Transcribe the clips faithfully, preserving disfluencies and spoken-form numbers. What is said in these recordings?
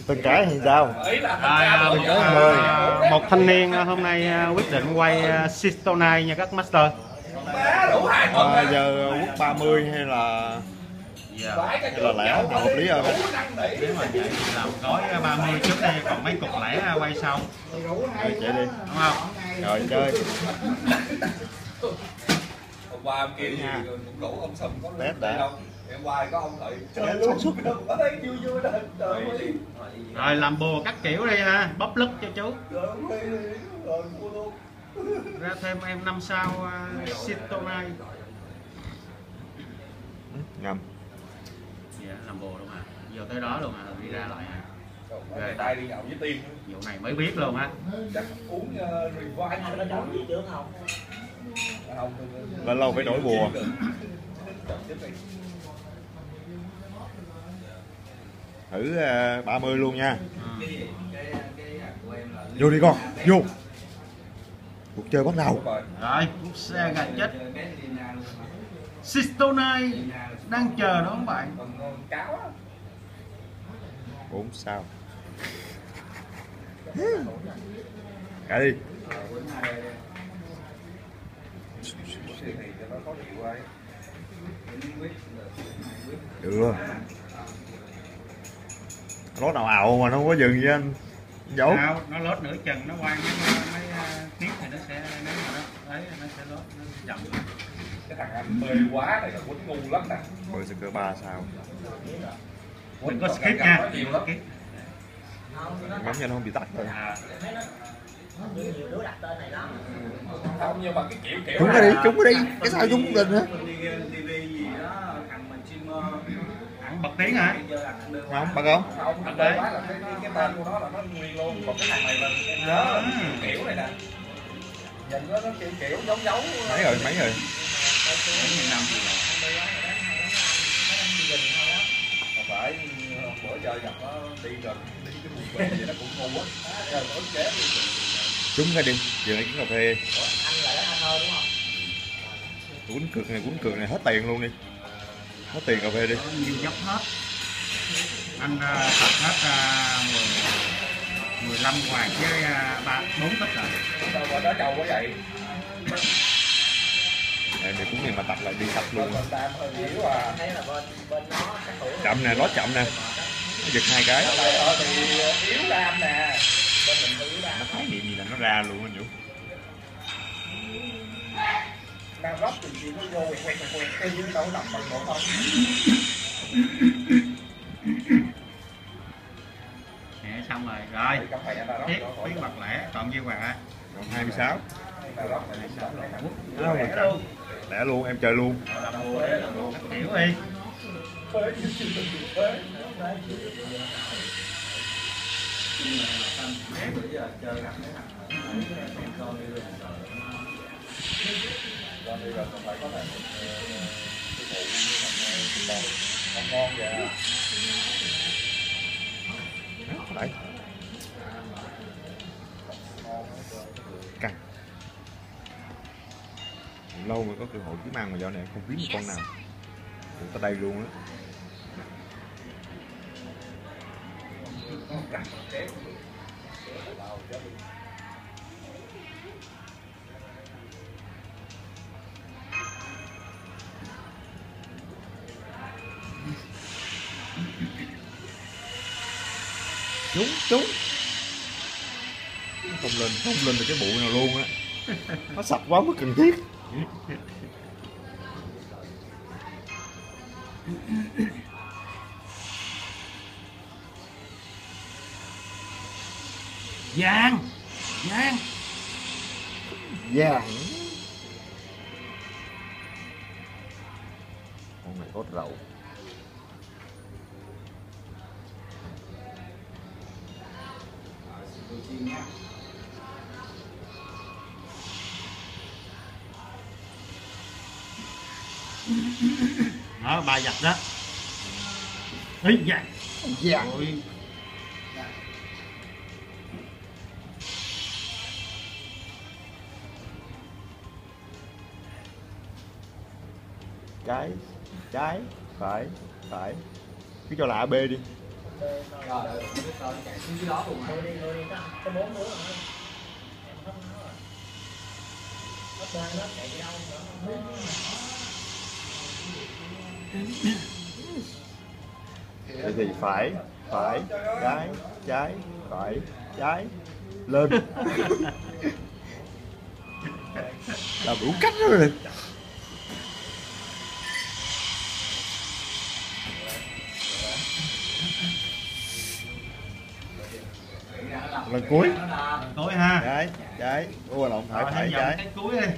Từng cái thì sao? À, Từng cái mười. à, một thanh niên hôm nay quyết định quay Sistonite nha các master. À, giờ quất ba mươi hay là hay là lẻ là hợp lý hơn. Nếu mà vậy thì làm gói ba mươi trước đây, còn mấy cục lẻ quay sau. Rồi chạy đi. Đúng không? Rồi chơi. Hôm qua em kia thì cũng đủ ông Sầm có Test đã. đâu. Em qua có ông Lợi. Trời luôn. Ở đây vui vui đó. Trời ơi. Rồi làm bùa các kiểu đi ha, bóp lứt cho chú. Rồi mua luôn. Ra thêm em năm sao uh, Sistonite. Ngầm. Dạ, làm bùa luôn hả? Vô tới đó luôn hả? Đi ra lại hả? Rồi tay đi nhậu với Tiên. Vụ này mới biết luôn á. Chắc uống revive nó chọn gì trước không? Không. Lâu lâu phải đổi bùa. Thử uh, ba mươi luôn nha. Ừ. Vô đi con, vô. Cuộc chơi bắt đầu. Rồi, cút xe gà chết. Sistonite đang chờ đón bạn. Bốn sao. Cả đi. Được. Lót nào ảo mà nó không có dừng với anh. Giấu. Nào, nó lót nửa chừng nó quay mấy mấy tiếp thì nó sẽ nếu mà nó đấy nó sẽ lót nó chậm. Cái thằng anh mê quá này là quýnh ngu lắm nè. Mười sẽ cỡ ba sao. Đừng có skip nha. Bấm cho nó không bị tắt thôi. À. Không, nhưng mà cái kiểu kiểu Trúng cái đi, trúng cái đi. Cái sao trúng cũng định hả? Hẳn bật tiếng hả? Không, bật không? Không, anh đấy là cái, cái, cái tên của nó là nó nguyên luôn. Còn cái thằng này là em nhớ là kiểu kiểu này nè. Nhìn nó, nó kiểu kiểu giống giống. Mấy rồi, mấy rồi. Mà phải bữa giờ gặp nó đi rồi đi cái vùng về vậy nó cũng ngu á. Rồi nó chế luôn. Trúng cái đi, giờ này kiếm cà phê. Anh là anh thôi đúng không? Quýnh cược này, quýnh cược này hết tiền luôn đi. Hết tiền cà phê đi. Nhiều dốc hết. Anh uh, tập hết uh, mười lăm hoàng với ba bốn tất rồi. Sao qua đó trâu quá vậy? Đây, để cuốn này mà tập lại đi tập luôn. À. Chậm nè, lót chậm nè. Nó giật hai cái. Ờ thì yếu ram nè. Bên mình yếu ram. Nó khái niệm gì là nó ra luôn anh Vũ. Đang rót thì chỉ nó vô quẹt quẹt quẹt cái dưới đâu đập bằng bộ không. Nè xong rồi. Rồi. Tiếp biến bật lẻ còn nhiêu bạc hả? Còn hai mươi sáu. Lẻ luôn, em chơi luôn. Hiểu đi. Ngon vậy. Đấy. Căng. Lâu mới có cơ hội kiếm ăn mà dạo này không kiếm một con nào. Tụi ta đây luôn á. Trúng, trúng. Không lên, không lên được cái bụi nào luôn á. Nó sạch quá mức cần thiết. Vàng. Vàng. Vàng. Con này có rậu. Đó, ba giặt đó. Ý, vàng. Vàng. Ôi. Trái, trái, phải, phải. Cứ cho là a bê đi. Vậy thì phải phải trái trái phải trái lên. Làm đủ cách rồi. Lần cuối Tối ha. trái trái ua lộn phải Rồi, phải em trái. cái cuối đi.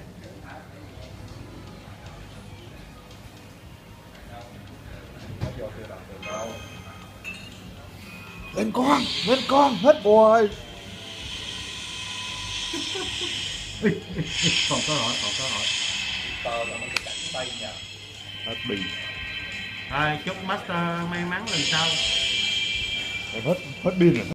Lên con lên con hết bùa. Còn có hỏi, còn có hỏi. Tờ là mình phải chặt tay nha. Hết pin. Rồi chúc master may mắn lần sau. Hết hết pin rồi.